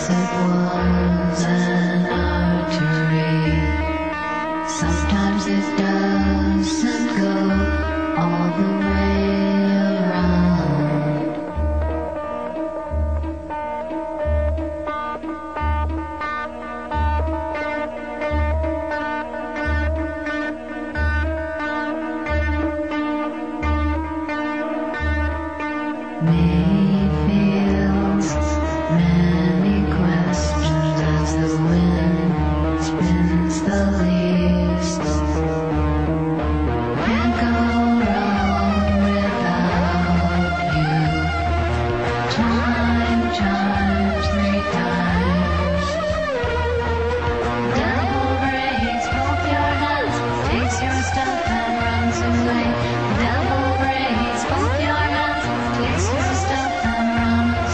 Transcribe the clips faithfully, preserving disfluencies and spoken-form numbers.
Once it was an artery. Sometimes it doesn't go all the way around. Mayfields, many questions as the wind spins the leaves. Can't go wrong without you. Time chimes three times. Devil breaks both your hands, takes your stuff and runs away. Devil breaks both your hands, takes your stuff and runs.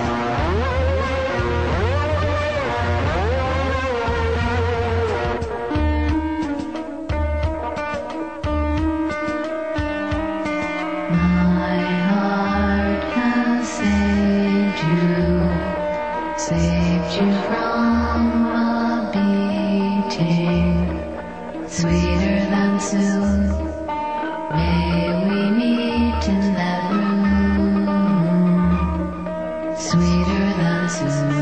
My heart has saved you, saved you from a beating, sweeter than soon. May we meet in that room, sweeter than soon.